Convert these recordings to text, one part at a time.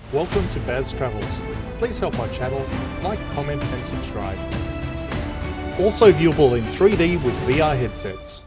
Welcome to Baz Travels. Please help my channel, like, comment and subscribe. Also viewable in 3D with VR headsets.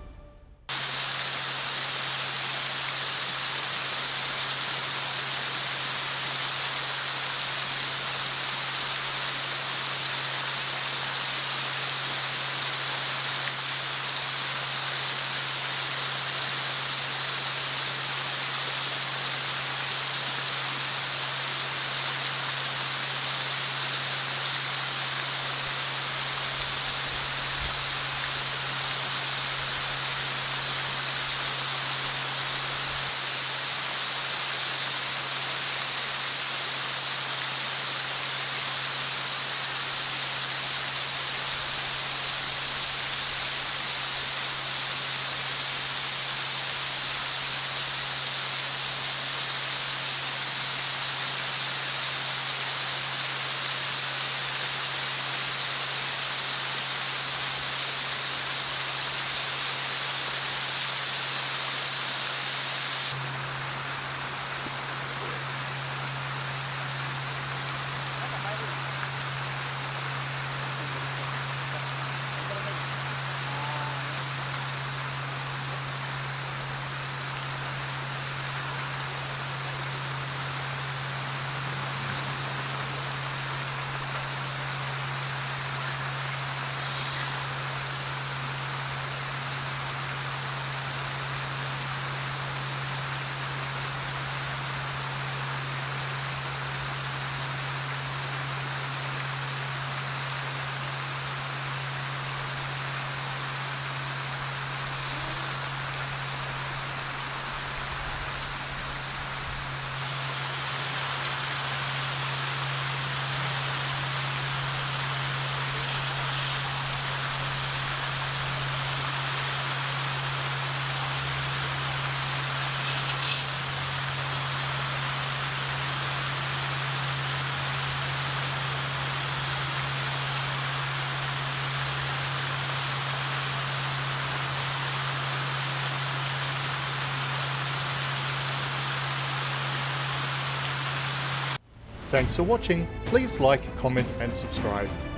Thanks for watching. Please like, comment and subscribe.